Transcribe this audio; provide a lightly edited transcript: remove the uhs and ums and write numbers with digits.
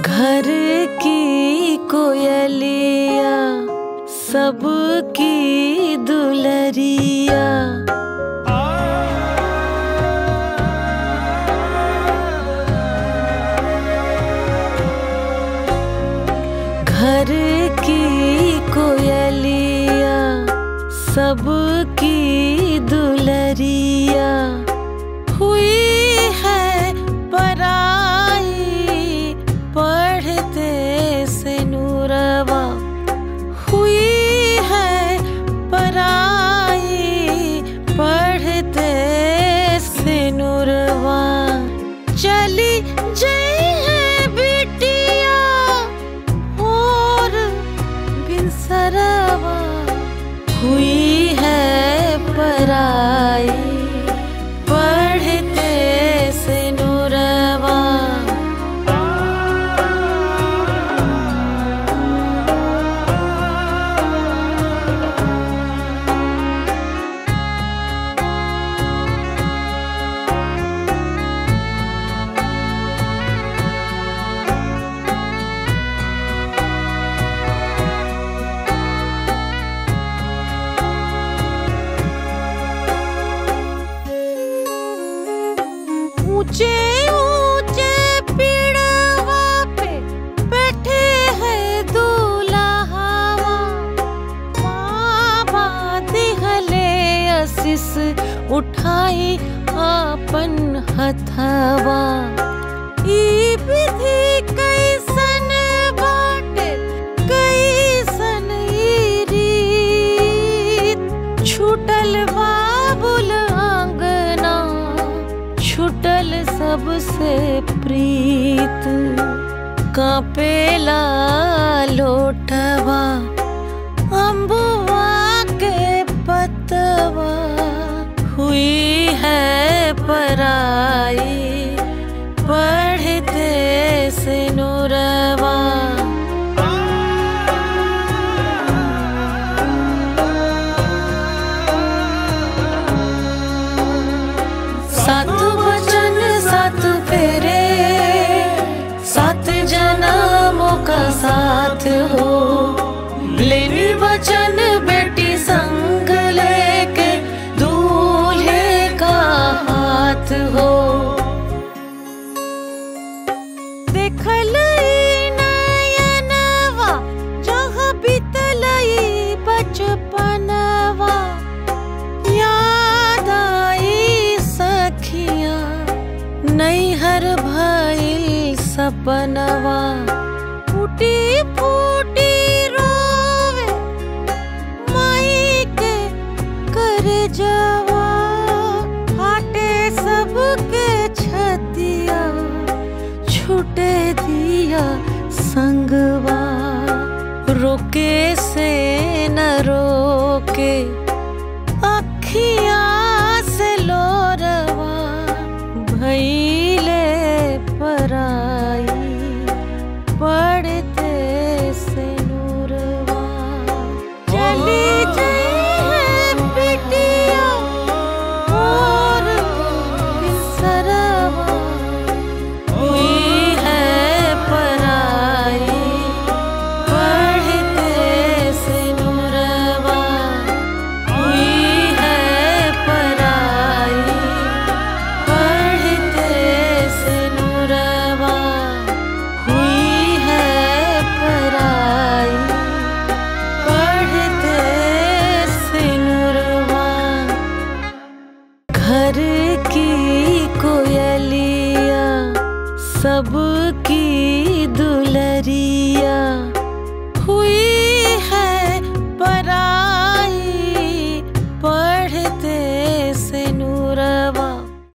घर की कोयलिया सबकी दुलरिया, घर की कोयलिया सबकी दुलरिया, हुई है पराई पढ़ते से नूरवा, हुई है पराई पढ़ते से नूरवा, चली जई है बिटिया और बिनसरवा, हुई है पराई पढ़ते से नूरवा। ऊंचे ऊंचे पेड़वा पे बैठे हैं दूल्हावा, बाबा दिहले आशीष उठाई आपन हथवा, ई विधि कैसन बाटे कैसन ई रीत, छूटल बाबुल आंगना छूटल सबसे प्रीत, कांपेला लोटवा अम्बुआ के पतवा, हुई है पराई पढ़ते से नूरवा। सात वचन सात फेरे सात जन्मों का साथ हो, लेनी वचन बेटी संग लेके दूल्हे का हाथ हो, देखल नयनवा जहाँ बीतलई बचपनवा, याद आई सखिया नैहर भइल सपनवा, फूटी फूटी रोवे माई के करजवा, फाटे सबके छतिया छूटे दिया संगवा, रोके से न रोके अखियाँ से लोरवा, भइले पराई पढ़ते से नूरवा, चली जई है बिटिया और बिनसरवा, हुई है पराई पढ़ते से नूरवा, हुई है पराई पढ़ते से नूरवा, हुई है पराई पढ़ते से नूरवा। घर की कोयलिया सबकी दुलरिया,